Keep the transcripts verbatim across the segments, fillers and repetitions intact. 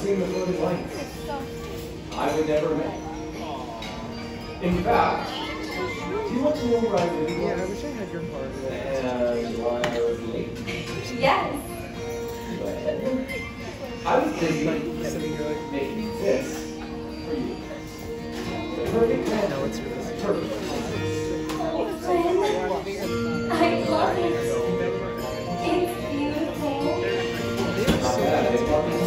seen the floating lights. I would never met. In fact, do you want to know where I really was? Yeah, I wish I had your card. And why I was late? Yes. I was busy making this for you. The perfect man. No, it's yours. Perfect. Oh, Flynn. I love it. It's beautiful. Not bad, eh, Barbie?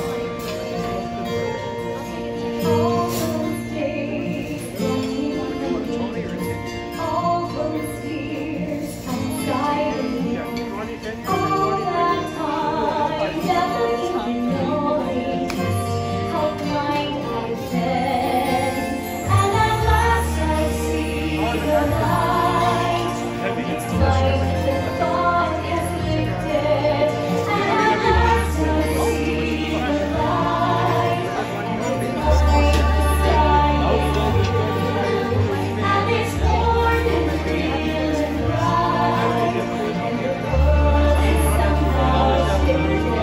All those days when you were all those years outside of me. All that time, never even knowing just how blind I've been. And at last I see the light. It's like the fog has lifted. And at last I see the light. It's like the sky is blue. And it's warm and real and bright. And the world is somehow shifted.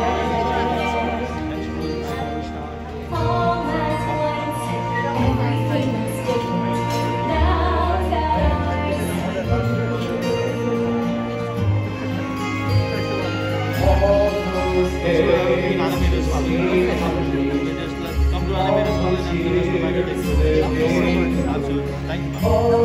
All at once, everything's different. Now that I see All those days, animators call seem it. to Just like come to animators call it and give us the be magic. living. Absolutely. Thank you. All